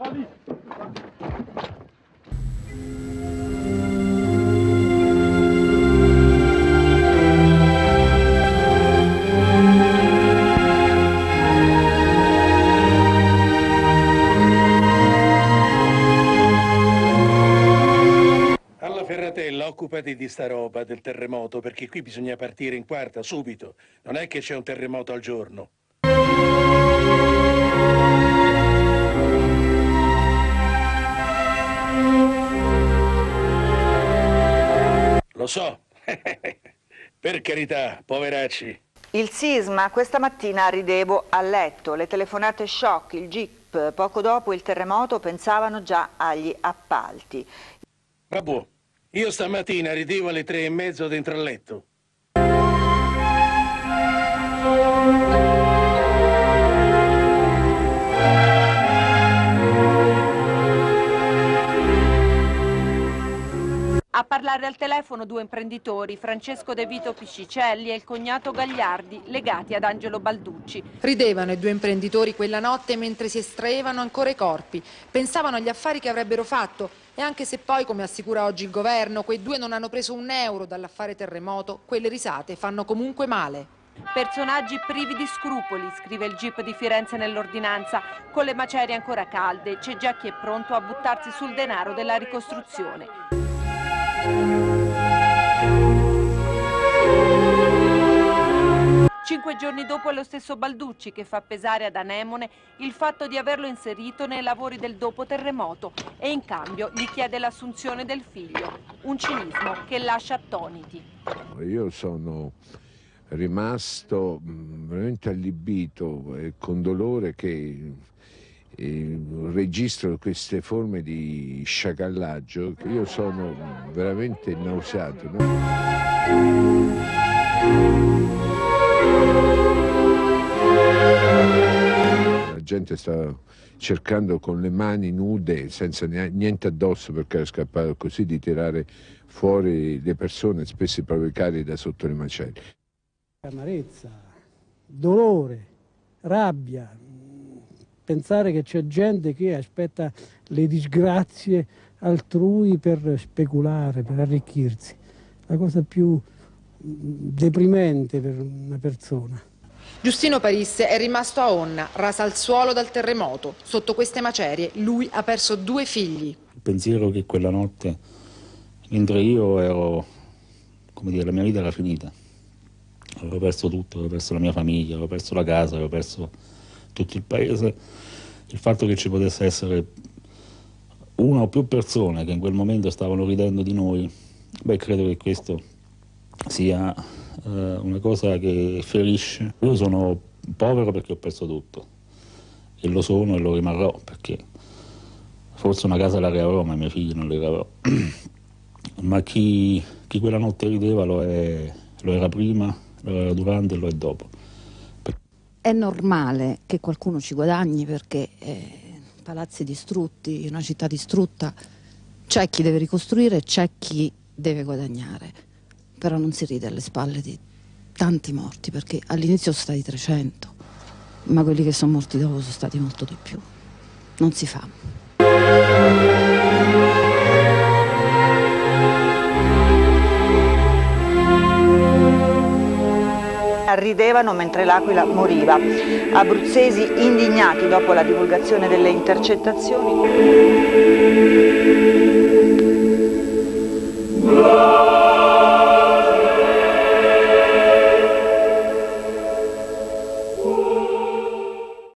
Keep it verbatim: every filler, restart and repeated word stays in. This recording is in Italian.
Ferratella, occupati di sta roba del terremoto, perché qui bisogna partire in quarta, subito. Non è che c'è un terremoto al giorno. Lo so. Per carità, poveracci. Il sisma, questa mattina ridevo a letto, le telefonate shock, il jeep, poco dopo il terremoto pensavano già agli appalti. Vabbè. Io stamattina ridevo alle tre e mezzo dentro al letto. A parlare al telefono due imprenditori, Francesco De Vito Piscicelli e il cognato Gagliardi, legati ad Angelo Balducci. Ridevano i due imprenditori quella notte mentre si estraevano ancora i corpi. Pensavano agli affari che avrebbero fatto e anche se poi, come assicura oggi il governo, quei due non hanno preso un euro dall'affare terremoto, quelle risate fanno comunque male. Personaggi privi di scrupoli, scrive il G I P di Firenze nell'ordinanza. Con le macerie ancora calde c'è già chi è pronto a buttarsi sul denaro della ricostruzione. Cinque giorni dopo è lo stesso Balducci che fa pesare ad Anemone il fatto di averlo inserito nei lavori del dopo terremoto e in cambio gli chiede l'assunzione del figlio. Un cinismo che lascia attoniti. Io sono rimasto veramente allibito e con dolore che eh, registro queste forme di sciacallaggio che io sono veramente nauseato, no? La gente sta cercando con le mani nude, senza niente addosso perché era scappato così, di tirare fuori le persone, spesso i propri cari, da sotto le macerie. Amarezza, dolore, rabbia, pensare che c'è gente che aspetta le disgrazie altrui per speculare, per arricchirsi. La cosa più deprimente per una persona. Giustino Parisse è rimasto a Onna, rasa al suolo dal terremoto. Sotto queste macerie lui ha perso due figli. Il pensiero che quella notte, mentre io ero, come dire, la mia vita era finita. Avevo perso tutto, avevo perso la mia famiglia, avevo perso la casa, avevo perso tutto il paese. Il fatto che ci potesse essere una o più persone che in quel momento stavano ridendo di noi, beh, credo che questo sia uh, una cosa che ferisce. Io sono povero perché ho perso tutto e lo sono e lo rimarrò perché forse una casa la riavrò ma i miei figli non li riavrò. Ma chi, chi quella notte rideva lo, è, lo era prima, lo era durante e lo è dopo. È normale che qualcuno ci guadagni perché eh, palazzi distrutti, una città distrutta, c'è chi deve ricostruire, c'è chi deve guadagnare. Però non si ride alle spalle di tanti morti, perché all'inizio sono stati trecento, ma quelli che sono morti dopo sono stati molto di più. Non si fa. Ridevano mentre l'Aquila moriva. Abruzzesi indignati dopo la divulgazione delle intercettazioni.